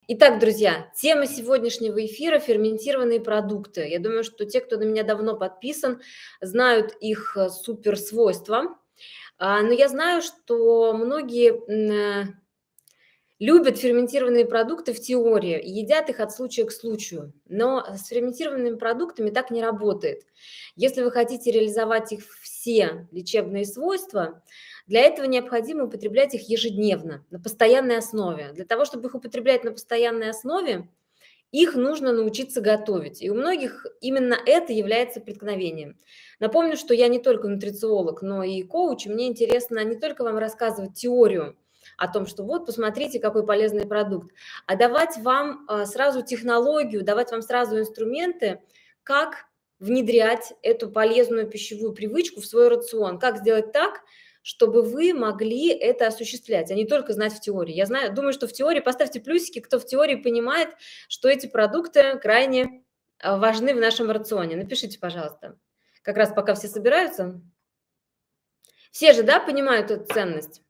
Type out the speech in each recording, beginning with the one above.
Итак, друзья, тема сегодняшнего эфира – ферментированные продукты. Я думаю, что те, кто на меня давно подписан, знают их суперсвойства. Но я знаю, что многие любят ферментированные продукты в теории и едят их от случая к случаю. Но с ферментированными продуктами так не работает. Если вы хотите реализовать их все лечебные свойства, для этого необходимо употреблять их ежедневно, на постоянной основе. Для того, чтобы их употреблять на постоянной основе, их нужно научиться готовить. И у многих именно это является преткновением. Напомню, что я не только нутрициолог, но и коуч. И мне интересно не только вам рассказывать теорию о том, что вот, посмотрите, какой полезный продукт, а давать вам сразу технологию, давать вам сразу инструменты, как внедрять эту полезную пищевую привычку в свой рацион, как сделать так, чтобы вы могли это осуществлять, а не только знать в теории. Я знаю, думаю, что в теории, поставьте плюсики, кто в теории понимает, что эти продукты крайне важны в нашем рационе. Напишите, пожалуйста. Как раз пока все собираются. Все же, да, понимают эту ценность?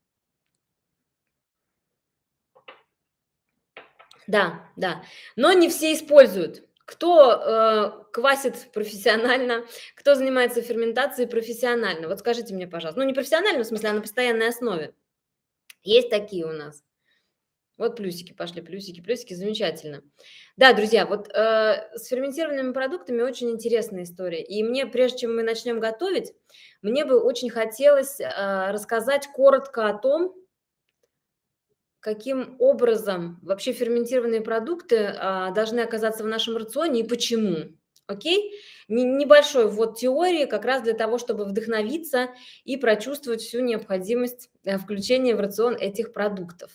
Да, да. Но не все используют. Кто квасит профессионально, кто занимается ферментацией профессионально? Вот скажите мне, пожалуйста. Ну, не профессионально, в смысле, а на постоянной основе. Есть такие у нас. Вот плюсики пошли, плюсики, плюсики, замечательно. Да, друзья, вот с ферментированными продуктами очень интересная история. И мне, прежде чем мы начнем готовить, мне бы очень хотелось рассказать коротко о том, каким образом вообще ферментированные продукты должны оказаться в нашем рационе и почему. Окей? Небольшой ввод теории как раз для того, чтобы вдохновиться и прочувствовать всю необходимость включения в рацион этих продуктов.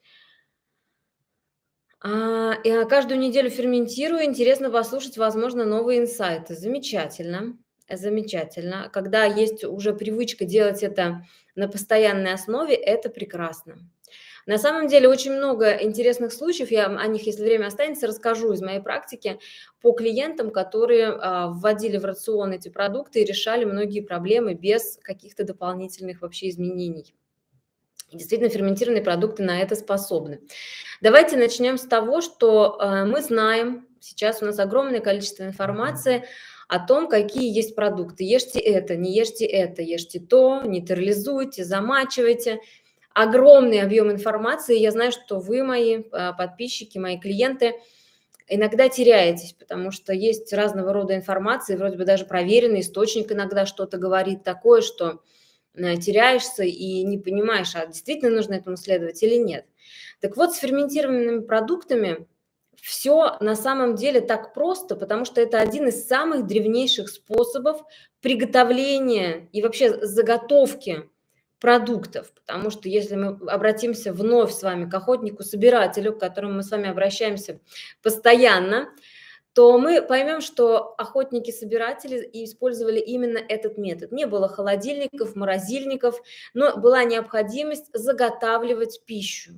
Я каждую неделю ферментирую. Интересно послушать, возможно, новые инсайты. Замечательно, замечательно. Когда есть уже привычка делать это на постоянной основе, это прекрасно. На самом деле очень много интересных случаев, я о них, если время останется, расскажу из моей практики по клиентам, которые вводили в рацион эти продукты и решали многие проблемы без каких-то дополнительных вообще изменений. И действительно, ферментированные продукты на это способны. Давайте начнем с того, что мы знаем, сейчас у нас огромное количество информации о том, какие есть продукты. Ешьте это, ешьте то, нейтрализуйте, замачивайте. Огромный объем информации. Я знаю, что вы, мои подписчики, мои клиенты, иногда теряетесь, потому что есть разного рода информация, вроде бы даже проверенный источник иногда что-то говорит такое, что теряешься и не понимаешь, а действительно нужно этому следовать или нет. Так вот, с ферментированными продуктами все на самом деле так просто, потому что это один из самых древнейших способов приготовления и вообще заготовки продуктов. Потому что если мы обратимся вновь с вами к охотнику-собирателю, к которому мы с вами обращаемся постоянно, то мы поймем, что охотники-собиратели использовали именно этот метод. Не было холодильников, морозильников, но была необходимость заготавливать пищу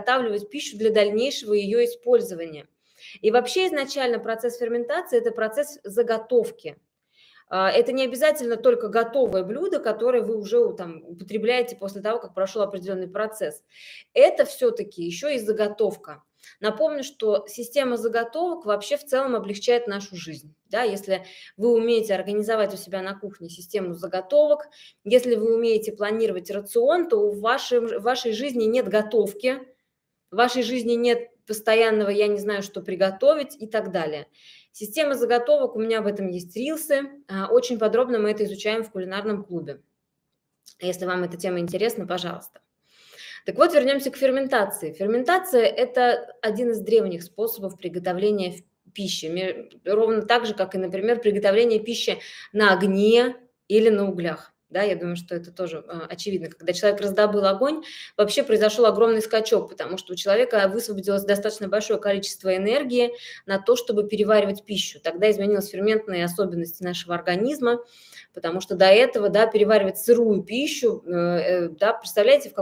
для дальнейшего ее использования. И вообще изначально процесс ферментации – это процесс заготовки. Это не обязательно только готовое блюдо, которое вы уже там употребляете после того, как прошел определенный процесс. Это все-таки еще и заготовка. Напомню, что система заготовок вообще в целом облегчает нашу жизнь. Да? Если вы умеете организовать у себя на кухне систему заготовок, если вы умеете планировать рацион, то в вашей жизни нет готовки, в вашей жизни нет постоянного «я не знаю, что приготовить» и так далее. Система заготовок, у меня об этом есть рилсы, очень подробно мы это изучаем в кулинарном клубе. Если вам эта тема интересна, пожалуйста. Так вот, вернемся к ферментации. Ферментация – это один из древних способов приготовления пищи, ровно так же, как и, например, приготовление пищи на огне или на углях. Да, я думаю, что это тоже очевидно. Когда человек раздобыл огонь, вообще произошел огромный скачок, потому что у человека высвободилось достаточно большое количество энергии на то, чтобы переваривать пищу. Тогда изменились ферментные особенности нашего организма, потому что до этого, да, переваривать сырую пищу, да, представляете,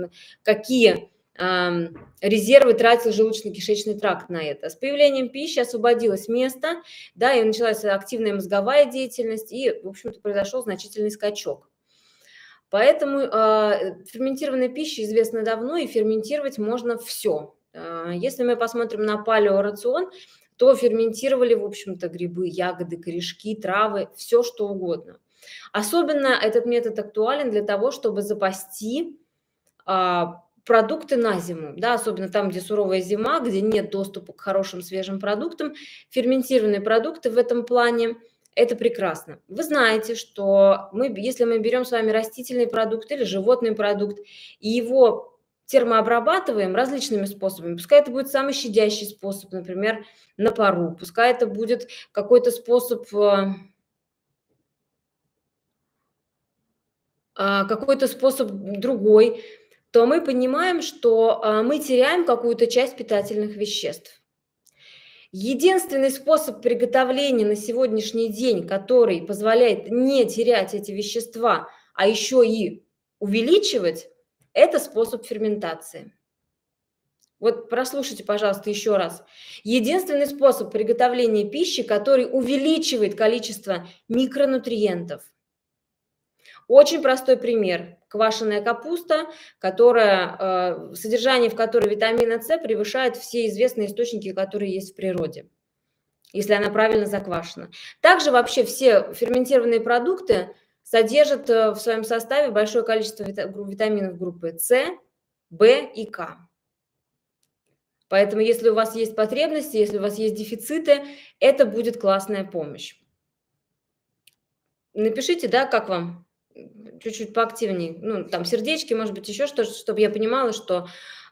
какие резервы тратил желудочно-кишечный тракт на это. С появлением пищи освободилось место, да, и началась активная мозговая деятельность, и, в общем-то, произошел значительный скачок. Поэтому ферментированная пища известна давно, и ферментировать можно все. Если мы посмотрим на палеорацион, то ферментировали, в общем-то, грибы, ягоды, корешки, травы, все что угодно. Особенно этот метод актуален для того, чтобы запасти продукты на зиму, да, особенно там, где суровая зима, где нет доступа к хорошим свежим продуктам. Ферментированные продукты в этом плане – это прекрасно. Вы знаете, что если мы берем с вами растительный продукт или животный продукт и его термообрабатываем различными способами, пускай это будет самый щадящий способ, например, на пару, пускай это будет какой-то способ другой, то мы понимаем, что мы теряем какую-то часть питательных веществ. Единственный способ приготовления на сегодняшний день, который позволяет не терять эти вещества, а еще и увеличивать, это способ ферментации. Вот прослушайте, пожалуйста, еще раз. Единственный способ приготовления пищи, который увеличивает количество микронутриентов. Очень простой пример. Квашеная капуста, содержание в которой витамина С превышает все известные источники, которые есть в природе, если она правильно заквашена. Также вообще все ферментированные продукты содержат в своем составе большое количество витаминов группы С, В и К. Поэтому если у вас есть потребности, если у вас есть дефициты, это будет классная помощь. Напишите, да, как вам? Чуть-чуть поактивнее. Ну, там сердечки, может быть, еще что-то, чтобы я понимала, что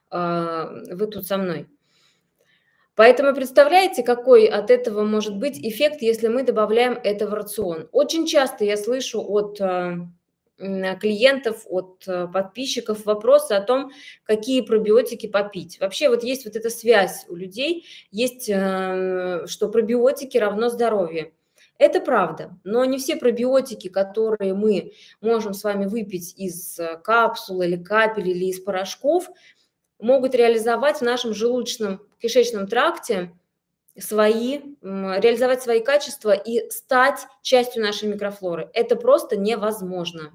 вы тут со мной. Поэтому представляете, какой от этого может быть эффект, если мы добавляем это в рацион? Очень часто я слышу от клиентов, от подписчиков вопросы о том, какие пробиотики попить. Вообще вот есть вот эта связь у людей, есть, что пробиотики равно здоровье. Это правда, но не все пробиотики, которые мы можем с вами выпить из капсул или капель или из порошков, могут реализовать в нашем желудочно-кишечном тракте реализовать свои качества и стать частью нашей микрофлоры. Это просто невозможно.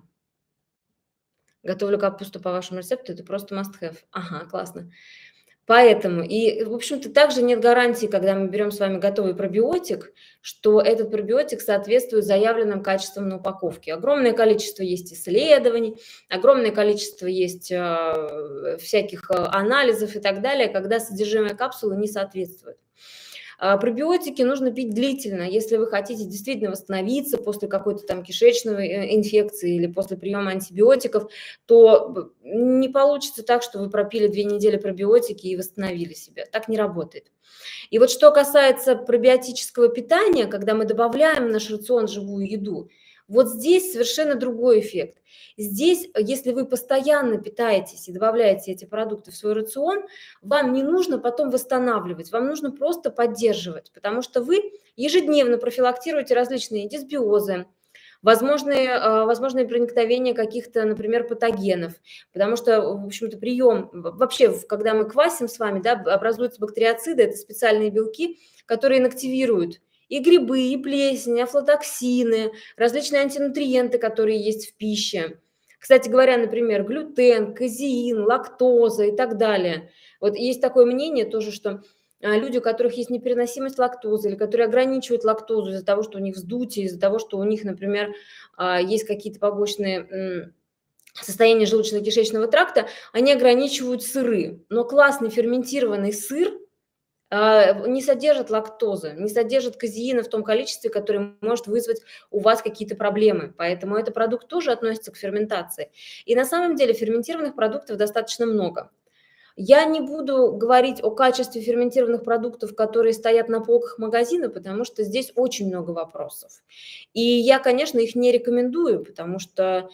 Готовлю капусту по вашему рецепту, это просто must have. Ага, классно. Поэтому, и, в общем-то, также нет гарантии, когда мы берем с вами готовый пробиотик, что этот пробиотик соответствует заявленным качествам на упаковке. Огромное количество есть исследований, огромное количество есть всяких анализов и так далее, когда содержимое капсулы не соответствует. Пробиотики нужно пить длительно, если вы хотите действительно восстановиться после какой-то там кишечной инфекции или после приема антибиотиков, то не получится так, что вы пропили 2 недели пробиотики и восстановили себя. Так не работает. И вот что касается пробиотического питания, когда мы добавляем в наш рацион живую еду, вот здесь совершенно другой эффект. Здесь, если вы постоянно питаетесь и добавляете эти продукты в свой рацион, вам не нужно потом восстанавливать, вам нужно просто поддерживать, потому что вы ежедневно профилактируете различные дисбиозы, возможные проникновения каких-то, например, патогенов, потому что, в общем-то, вообще, когда мы квасим с вами, да, образуются бактериоциды, это специальные белки, которые инактивируют и грибы, и плесень, афлатоксины, различные антинутриенты, которые есть в пище. Кстати говоря, например, глютен, казеин, лактоза и так далее. Вот есть такое мнение тоже, что люди, у которых есть непереносимость лактозы или которые ограничивают лактозу из-за того, что у них вздутие, из-за того, что у них, например, есть какие-то побочные состояния желудочно-кишечного тракта, они ограничивают сыры. Но классный ферментированный сыр не содержит лактозы, не содержит казеина в том количестве, которое может вызвать у вас какие-то проблемы. Поэтому этот продукт тоже относится к ферментации. И на самом деле ферментированных продуктов достаточно много. Я не буду говорить о качестве ферментированных продуктов, которые стоят на полках магазина, потому что здесь очень много вопросов. И я, конечно, их не рекомендую, потому что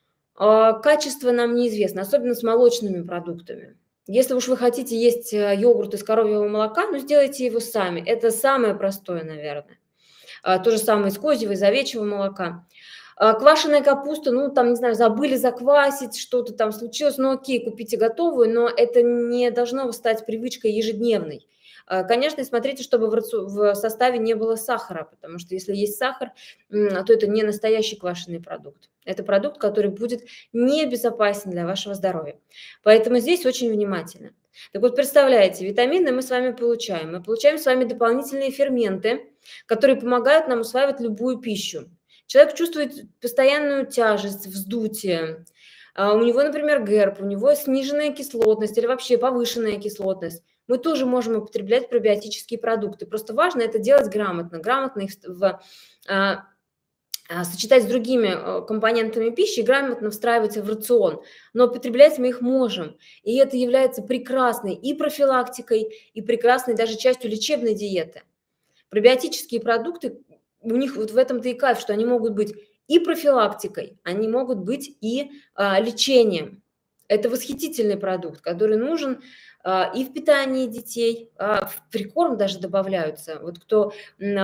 качество нам неизвестно, особенно с молочными продуктами. Если уж вы хотите есть йогурт из коровьего молока, ну, сделайте его сами. Это самое простое, наверное. То же самое из козьего, из овечьего молока. Квашеная капуста, ну, там, не знаю, забыли заквасить, что-то там случилось, ну, окей, купите готовую, но это не должно стать привычкой ежедневной. Конечно, смотрите, чтобы в составе не было сахара, потому что если есть сахар, то это не настоящий квашеный продукт. Это продукт, который будет небезопасен для вашего здоровья. Поэтому здесь очень внимательно. Так вот, представляете, витамины мы с вами получаем. Мы получаем с вами дополнительные ферменты, которые помогают нам усваивать любую пищу. Человек чувствует постоянную тяжесть, вздутие. У него, например, ГЭРБ, у него сниженная кислотность или вообще повышенная кислотность. Мы тоже можем употреблять пробиотические продукты. Просто важно это делать грамотно. Грамотно их сочетать с другими компонентами пищи, грамотно встраивать в рацион. Но употреблять мы их можем. И это является прекрасной и профилактикой, и прекрасной даже частью лечебной диеты. Пробиотические продукты, у них вот в этом-то и кайф, что они могут быть и профилактикой, они могут быть и лечением. Это восхитительный продукт, который нужен и в питании детей, в прикорм даже добавляются. Вот кто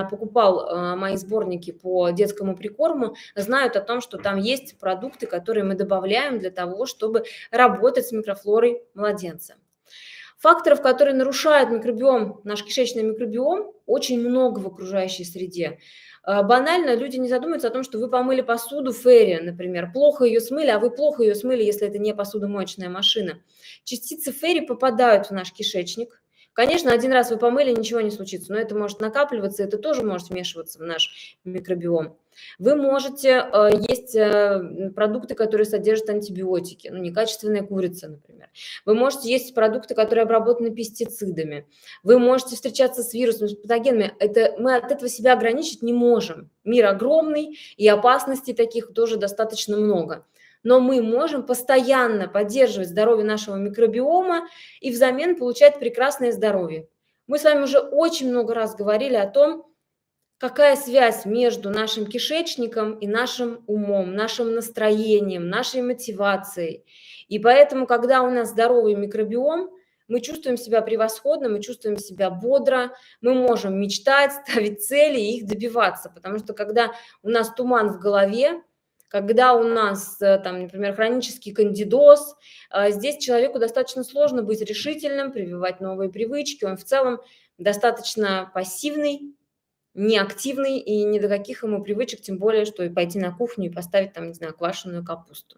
покупал мои сборники по детскому прикорму, знают о том, что там есть продукты, которые мы добавляем для того, чтобы работать с микрофлорой младенца. Факторов, которые нарушают микробиом, наш кишечный микробиом, очень много в окружающей среде. Банально люди не задумываются о том, что вы помыли посуду ферри, например, плохо ее смыли, а вы плохо ее смыли, если это не посудомоечная машина. Частицы ферри попадают в наш кишечник. Конечно, один раз вы помыли, ничего не случится, но это может накапливаться, это тоже может вмешиваться в наш микробиом. Вы можете есть продукты, которые содержат антибиотики, ну, некачественная курица, например. Вы можете есть продукты, которые обработаны пестицидами. Вы можете встречаться с вирусами, с патогенами. Мы от этого себя ограничить не можем. Мир огромный, и опасностей таких тоже достаточно много. Но мы можем постоянно поддерживать здоровье нашего микробиома и взамен получать прекрасное здоровье. Мы с вами уже очень много раз говорили о том, какая связь между нашим кишечником и нашим умом, нашим настроением, нашей мотивацией. И поэтому, когда у нас здоровый микробиом, мы чувствуем себя превосходно, мы чувствуем себя бодро, мы можем мечтать, ставить цели и их добиваться. Потому что когда у нас туман в голове, когда у нас, там, например, хронический кандидоз, здесь человеку достаточно сложно быть решительным, прививать новые привычки, он в целом достаточно пассивный, неактивный и ни до каких ему привычек, тем более, что и пойти на кухню и поставить там, не знаю, квашеную капусту.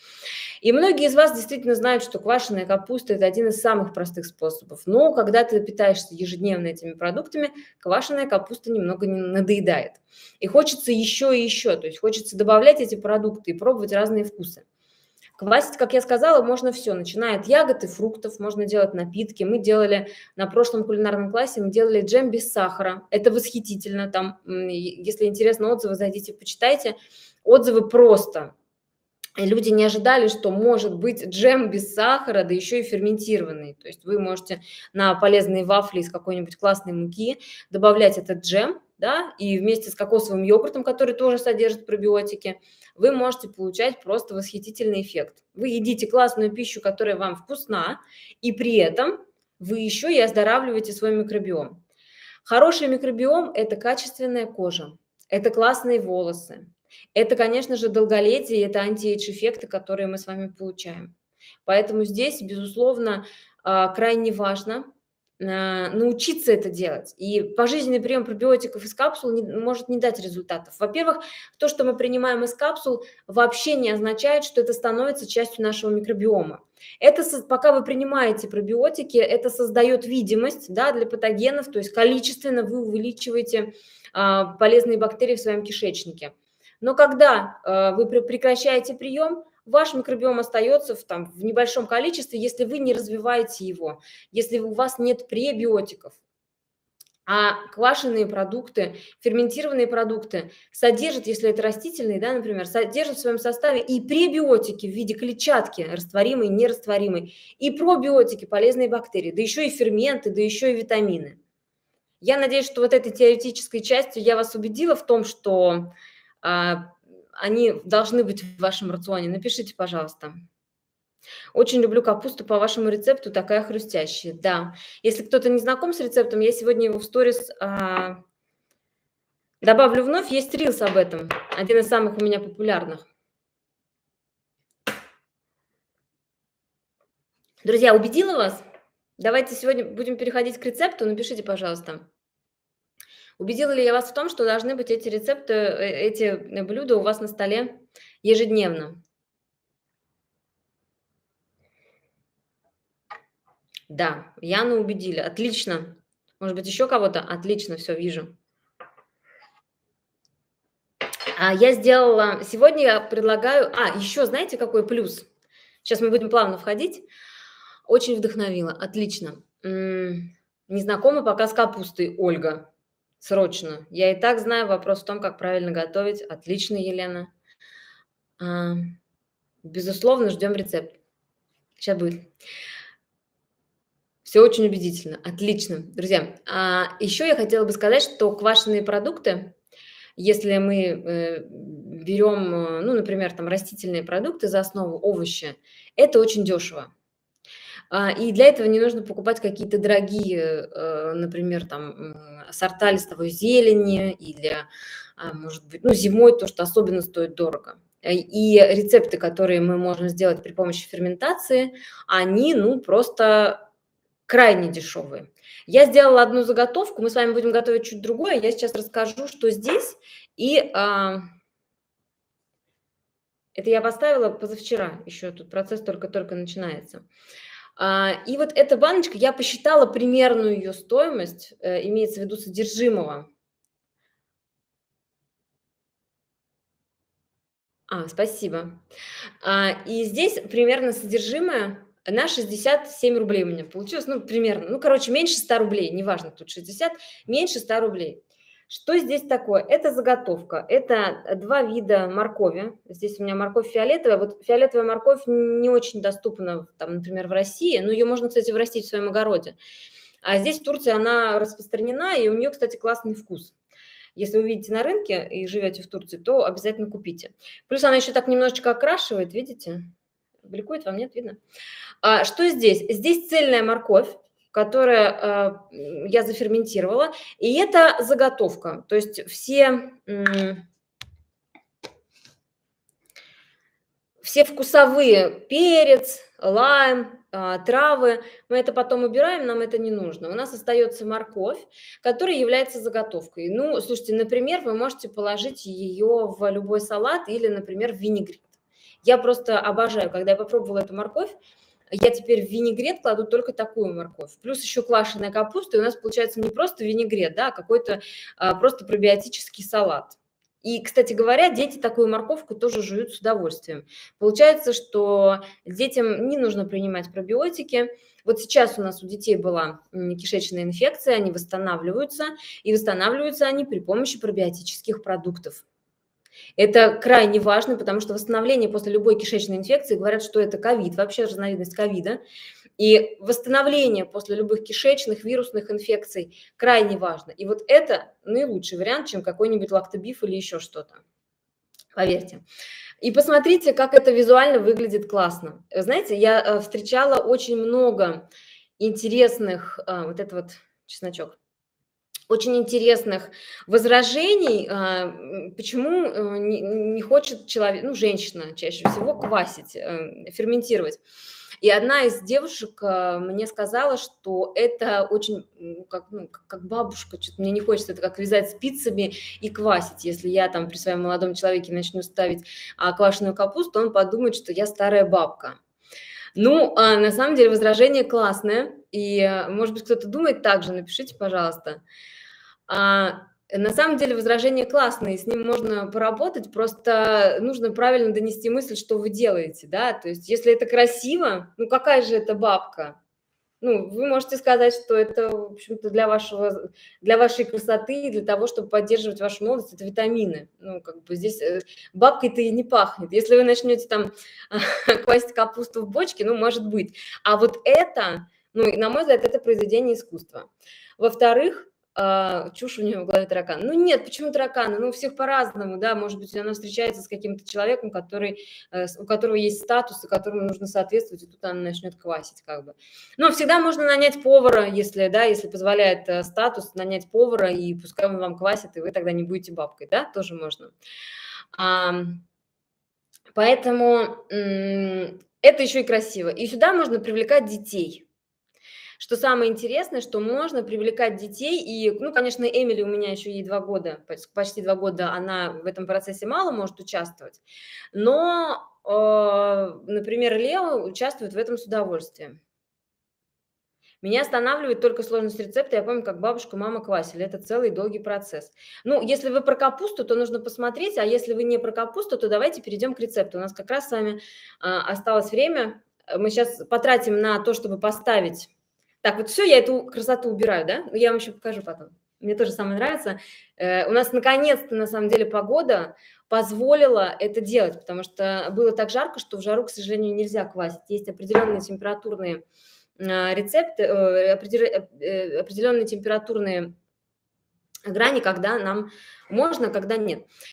И многие из вас действительно знают, что квашеная капуста – это один из самых простых способов. Но когда ты питаешься ежедневно этими продуктами, квашеная капуста немного надоедает. И хочется еще и еще, то есть хочется добавлять эти продукты и пробовать разные вкусы. Квасить, как я сказала, можно все, начиная от ягод и фруктов, можно делать напитки. Мы делали на прошлом кулинарном классе, мы делали джем без сахара. Это восхитительно. Там, если интересно отзывы, зайдите, почитайте. Отзывы просто. Люди не ожидали, что может быть джем без сахара, да еще и ферментированный. То есть вы можете на полезные вафли из какой-нибудь классной муки добавлять этот джем, да, и вместе с кокосовым йогуртом, который тоже содержит пробиотики, вы можете получать просто восхитительный эффект. Вы едите классную пищу, которая вам вкусна, и при этом вы еще и оздоравливаете свой микробиом. Хороший микробиом – это качественная кожа, это классные волосы, это, конечно же, долголетие, это анти-эйдж-эффекты, которые мы с вами получаем. Поэтому здесь, безусловно, крайне важно научиться это делать. И пожизненный прием пробиотиков из капсул может не дать результатов. Во-первых, то, что мы принимаем из капсул, вообще не означает, что это становится частью нашего микробиома. Пока вы принимаете пробиотики, это создает видимость, да, для патогенов, то есть количественно вы увеличиваете полезные бактерии в своем кишечнике. Но когда вы прекращаете прием, ваш микробиом остается в небольшом количестве, если вы не развиваете его, если у вас нет пребиотиков. А квашеные продукты, ферментированные продукты содержат, если это растительные, да, например, содержат в своем составе и пребиотики в виде клетчатки, растворимой, нерастворимой, и пробиотики, полезные бактерии, да еще и ферменты, да еще и витамины. Я надеюсь, что вот этой теоретической частью я вас убедила в том, что они должны быть в вашем рационе. Напишите, пожалуйста. Очень люблю капусту по вашему рецепту, такая хрустящая. Да, если кто-то не знаком с рецептом, я сегодня его в сторис добавлю вновь. Есть рилс об этом, один из самых у меня популярных. Друзья, убедила вас? Давайте сегодня будем переходить к рецепту. Напишите, пожалуйста. Убедила ли я вас в том, что должны быть эти рецепты, эти блюда у вас на столе ежедневно? Да, Яну убедили. Отлично. Может быть, еще кого-то? Отлично, все вижу. Я сделала сегодня я предлагаю еще знаете, какой плюс? Сейчас мы будем плавно входить. Очень вдохновила, отлично. Незнакомый показ капусты, Ольга. Срочно. Я и так знаю, вопрос в том, как правильно готовить. Отлично, Елена. А, Безусловно, ждем рецепт. Сейчас будет. Все очень убедительно. Отлично. Друзья, еще я хотела бы сказать, что квашеные продукты, если мы берем, ну, например, там растительные продукты за основу, овощи, это очень дешево. И для этого не нужно покупать какие-то дорогие, например, там сорта листовой зелени или, может быть, ну, зимой то, что особенно стоит дорого. И рецепты, которые мы можем сделать при помощи ферментации, они, ну, просто крайне дешевые. Я сделала одну заготовку, мы с вами будем готовить чуть другое. Я сейчас расскажу, что здесь. И это я поставила позавчера, еще тут процесс только-только начинается. И вот эта баночка, я посчитала примерную ее стоимость, имеется в виду содержимого. Спасибо. И здесь примерно содержимое на 67 рублей у меня получилось, ну, примерно. Ну, короче, меньше 100 рублей, неважно, тут 60, меньше 100 рублей. Что здесь такое? Это заготовка, это 2 вида моркови. Здесь у меня морковь фиолетовая. Вот фиолетовая морковь не очень доступна, там, например, в России, но ее можно, кстати, вырастить в своем огороде. А здесь, в Турции, она распространена, и у нее, кстати, классный вкус. Если вы видите на рынке и живете в Турции, то обязательно купите. Плюс она еще так немножечко окрашивает, видите? Бликует вам, нет, видно? Что здесь? Здесь цельная морковь, которую я заферментировала, и это заготовка. То есть все вкусовые, перец, лайм, травы, мы это потом убираем, нам это не нужно. У нас остается морковь, которая является заготовкой. Ну, слушайте, например, вы можете положить ее в любой салат или, например, в винегрет. Я просто обожаю, когда я попробовала эту морковь, я теперь в винегрет кладу только такую морковь. Плюс еще квашеная капуста, и у нас получается не просто винегрет, да, а какой-то просто пробиотический салат. И, кстати говоря, дети такую морковку тоже жуют с удовольствием. Получается, что детям не нужно принимать пробиотики. Вот сейчас у нас у детей была кишечная инфекция, они восстанавливаются, и восстанавливаются они при помощи пробиотических продуктов. Это крайне важно, потому что восстановление после любой кишечной инфекции, говорят, что это ковид, вообще разновидность ковида. И восстановление после любых кишечных, вирусных инфекций крайне важно. И вот это наилучший вариант, чем какой-нибудь лактобиф или еще что-то. Поверьте. И посмотрите, как это визуально выглядит классно. Знаете, я встречала очень много интересных, вот это вот чесночок, очень интересных возражений, почему не хочет человек, ну, женщина чаще всего квасить, ферментировать. И одна из девушек мне сказала, что это очень, как бабушка, что-то мне не хочется, это как вязать спицами и квасить. Если я там при своем молодом человеке начну ставить квашеную капусту, он подумает, что я старая бабка. Ну, на самом деле возражение классное, и, может быть, кто-то думает так же, напишите, пожалуйста. На самом деле возражение классное, с ним можно поработать, просто нужно правильно донести мысль, что вы делаете, да, то есть если это красиво, ну какая же это бабка? Ну, вы можете сказать, что это, в общем-то, для вашей красоты, для того, чтобы поддерживать вашу молодость, это витамины. Ну, как бы здесь бабкой-то и не пахнет. Если вы начнете там квасить капусту в бочке, ну, может быть. А вот это, ну, на мой взгляд, это произведение искусства. Во-вторых, чушь у нее в голове таракан. Ну нет, почему тараканы? Ну, у всех по-разному, да, может быть, она встречается с каким-то человеком, у которого есть статус, и которому нужно соответствовать, и тут она начнет квасить как бы. Но всегда можно нанять повара, если позволяет статус, нанять повара, и пускай он вам квасит, и вы тогда не будете бабкой, да, тоже можно. Поэтому это еще и красиво. И сюда можно привлекать детей. Что самое интересное, что можно привлекать детей, и, ну, конечно, Эмили, у меня еще ей 2 года, почти 2 года, она в этом процессе мало может участвовать, но, например, Лео участвует в этом с удовольствием. Меня останавливает только сложность рецепта. Я помню, как бабушка, мама квасили. Это целый долгий процесс. Ну, если вы про капусту, то нужно посмотреть, а если вы не про капусту, то давайте перейдем к рецепту. У нас как раз с вами осталось время. Мы сейчас потратим на то, чтобы поставить. Так, вот все, я эту красоту убираю, да? Я вам еще покажу потом. Мне тоже самое нравится. У нас наконец-то, на самом деле, погода позволила это делать, потому что было так жарко, что в жару, к сожалению, нельзя квасить. Есть определенные температурные рецепты, определенные температурные грани, когда нам можно, когда нет.